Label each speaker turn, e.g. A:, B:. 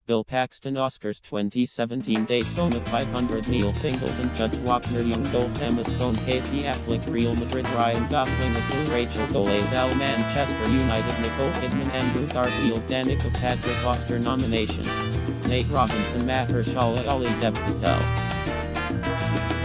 A: Bill Paxton Oscars 2017 Daytona 500 Neil Fingleton Judge Wapner Young Dolph Emma Stone Casey Affleck Real Madrid Ryan Gosling The Blue Rachel Dolezal Manchester United Nicole Kidman Andrew Garfield Danica Patrick Oscar nominations Nate Robinson Mahershala Ali Dev Patel